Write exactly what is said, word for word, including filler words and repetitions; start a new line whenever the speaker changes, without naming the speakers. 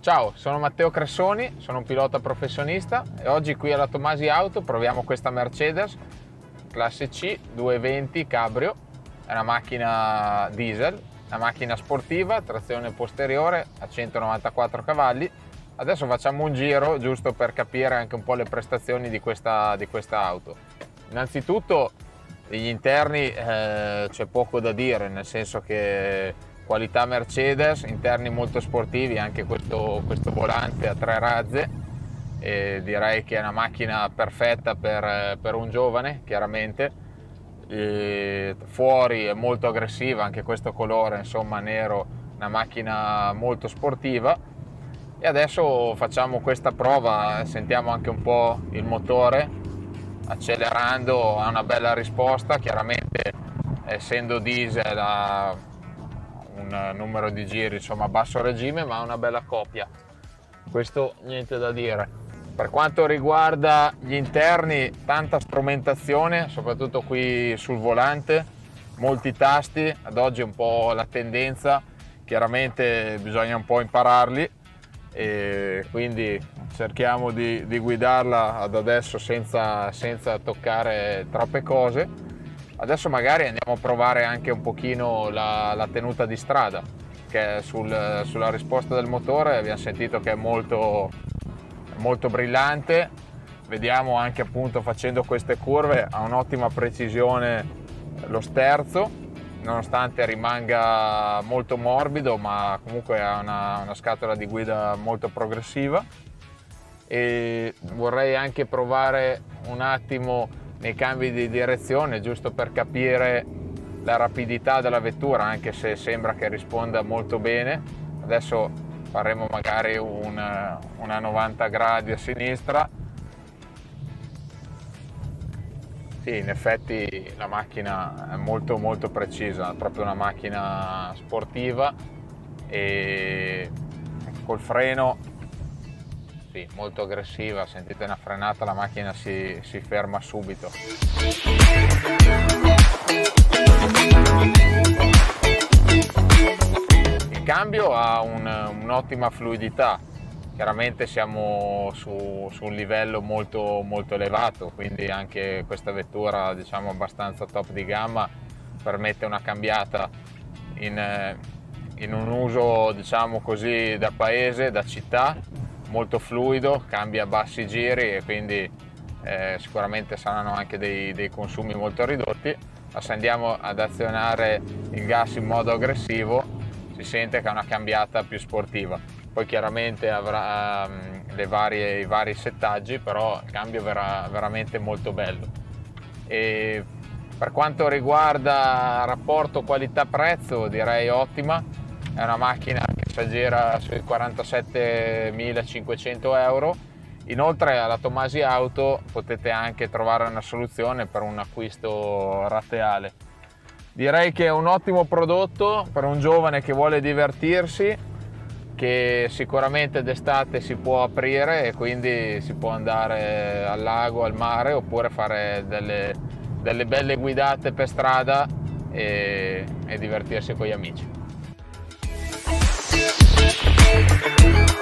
Ciao, sono Matteo Cressoni, sono un pilota professionista e oggi qui alla Tomasi Auto proviamo questa Mercedes classe C duecentoventi Cabrio. È una macchina diesel, una macchina sportiva, trazione posteriore a centonovantaquattro cavalli. Adesso facciamo un giro giusto per capire anche un po' le prestazioni di questa, di questa auto. Innanzitutto gli interni eh, c'è poco da dire, nel senso che qualità Mercedes, interni molto sportivi, anche questo, questo volante a tre razze, e direi che è una macchina perfetta per, per un giovane, chiaramente. E fuori è molto aggressiva, anche questo colore, insomma nero, una macchina molto sportiva. E adesso facciamo questa prova, sentiamo anche un po' il motore, accelerando ha una bella risposta, chiaramente essendo diesel ha un numero di giri insomma a basso regime, ma una bella coppia, questo niente da dire. Per quanto riguarda gli interni, tanta strumentazione, soprattutto qui sul volante, molti tasti, ad oggi è un po' la tendenza, chiaramente bisogna un po' impararli e quindi cerchiamo di, di guidarla ad adesso senza, senza toccare troppe cose. Adesso magari andiamo a provare anche un pochino la, la tenuta di strada, che sul, sulla risposta del motore abbiamo sentito che è molto, molto brillante. Vediamo anche appunto facendo queste curve ha un'ottima precisione lo sterzo, nonostante rimanga molto morbido, ma comunque ha una, una scatola di guida molto progressiva. E vorrei anche provare un attimo nei cambi di direzione, giusto per capire la rapidità della vettura, anche se sembra che risponda molto bene. Adesso faremo magari una, una novanta gradi a sinistra. Sì, in effetti la macchina è molto molto precisa, è proprio una macchina sportiva e col freno sì, molto aggressiva. Sentite una frenata, la macchina si, si ferma subito. Il cambio ha un, un'ottima fluidità, chiaramente siamo su, su un livello molto molto elevato, quindi anche questa vettura, diciamo, abbastanza top di gamma, permette una cambiata in, in un uso, diciamo così, da paese, da città, molto fluido, cambia a bassi giri e quindi eh, sicuramente saranno anche dei, dei consumi molto ridotti. Ma se andiamo ad azionare il gas in modo aggressivo si sente che è una cambiata più sportiva. Poi chiaramente avrà um, le varie, i vari settaggi, però il cambio verrà veramente molto bello. E per quanto riguarda rapporto qualità-prezzo, direi ottima. È una macchina che si aggira sui quarantasettemilacinquecento euro. Inoltre alla Tomasi Auto potete anche trovare una soluzione per un acquisto rateale. Direi che è un ottimo prodotto per un giovane che vuole divertirsi, che sicuramente d'estate si può aprire e quindi si può andare al lago, al mare, oppure fare delle, delle belle guidate per strada e, e divertirsi con gli amici. We'll be right back.